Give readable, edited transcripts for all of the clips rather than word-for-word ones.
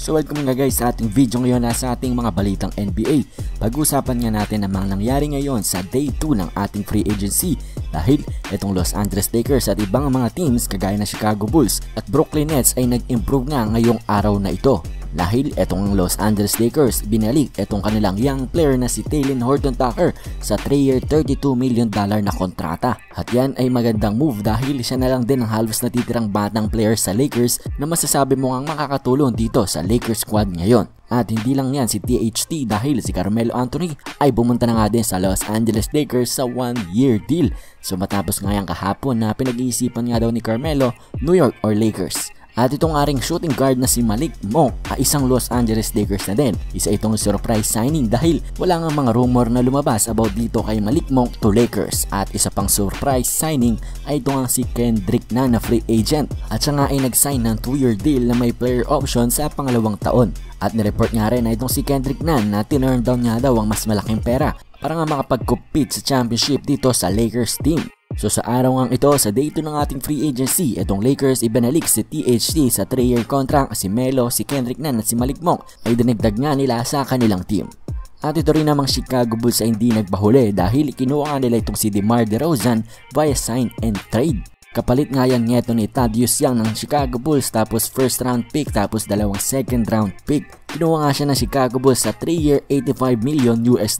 So welcome nga guys sa ating video ngayon sa ating mga balitang NBA. Pag-usapan nga natin ang mga nangyari ngayon sa day 2 ng ating free agency dahil itong Los Angeles Lakers at ibang mga teams kagaya ng Chicago Bulls at Brooklyn Nets ay nag-improve nga ngayong araw na ito. Dahil itong Los Angeles Lakers binalik itong kanilang young player na si Talen Horton-Tucker sa 3-year $32 million na kontrata. At yan ay magandang move dahil siya na lang din ang halos natitirang batang player sa Lakers na masasabi mo ngang makakatulong dito sa Lakers squad ngayon. At hindi lang yan si THT dahil si Carmelo Anthony ay bumunta na nga din sa Los Angeles Lakers sa 1-year deal. So matapos nga yan kahapon na pinag-iisipan nga daw ni Carmelo, New York or Lakers. At itong aring shooting guard na si Malik Monk ay isang Los Angeles Lakers na din. Isa itong surprise signing dahil wala nga mga rumor na lumabas about dito kay Malik Monk to Lakers. At isa pang surprise signing ay ito nga si Kendrick Nunn na free agent. At siya nga ay nag-sign ng 2-year deal na may player option sa pangalawang taon. At nireport nga rin na itong si Kendrick Nunn na tinurn down nga daw ang mas malaking pera para nga makapag-compete sa championship dito sa Lakers team. So sa araw nga ito, sa day 2 ng ating free agency, itong Lakers ibinalik si THT sa 3-year contract. Si Melo, si Kendrick Nunn at si Malik Monk ay dinagdag nga nila sa kanilang team. At ito rin namang Chicago Bulls ay hindi nagbahuli dahil kinuha nga nila itong si DeMar DeRozan via sign and trade. Kapalit nga yan ngeto ni Thaddeus Young ng Chicago Bulls tapos first round pick tapos dalawang second round pick. Kinuha nga siya ng Chicago Bulls sa 3-year $85 million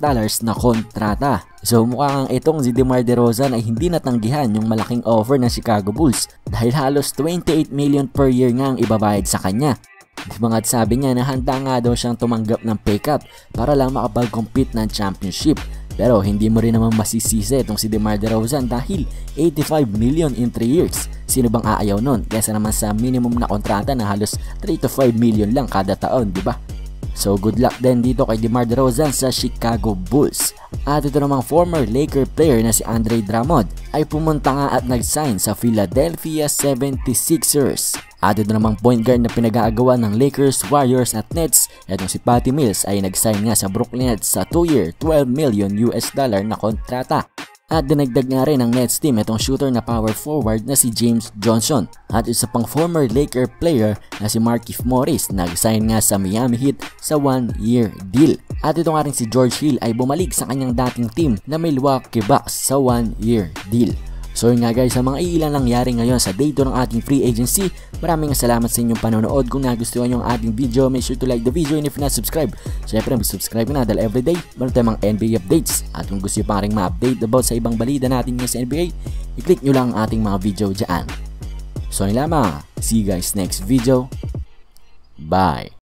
na kontrata. So mukha nga itong si DeMar DeRozan ay hindi natanggihan yung malaking offer ng Chicago Bulls dahil halos $28 million per year nga ang ibabayad sa kanya. At sabi niya na handa nga daw siyang tumanggap ng pay cut para lang makapag-compete ng championship. Pero hindi mo rin naman masisisi itong si DeMar DeRozan dahil $85 million in 3 years. Sino bang aayaw nun? Kesa naman sa minimum na kontrata na halos 3 to 5 million lang kada taon, di ba? So good luck din dito kay DeMar DeRozan sa Chicago Bulls. At ito namang former Laker player na si Andre Drummond ay pumunta nga at nag-sign sa Philadelphia 76ers. At ito namang point guard na pinag-aagawan ng Lakers, Warriors at Nets, itong si Patty Mills ay nag-sign nga sa Brooklyn Nets sa 2-year $12 million na kontrata. At dinagdag nga rin ng Nets team itong shooter na power forward na si James Johnson. At isa pang former Laker player na si Markieff Morris nag-sign nga sa Miami Heat sa 1-year deal. At ito nga rin si George Hill ay bumalik sa kanyang dating team na Milwaukee Bucks sa 1-year deal. So yun nga guys, sa mga ilang nangyari ngayon sa day 2 ng ating free agency, maraming salamat sa inyong panonood. Kung nagustuhan nyo ang ating video, make sure to like the video and if not subscribe, syempre mag-subscribe na dahil everyday meron tayong mga NBA updates. At kung gusto nyo pa rin ma-update about sa ibang balita natin ngayon sa NBA, i-click nyo lang ang ating mga video dyan. So yun lamang, see you guys next video, bye!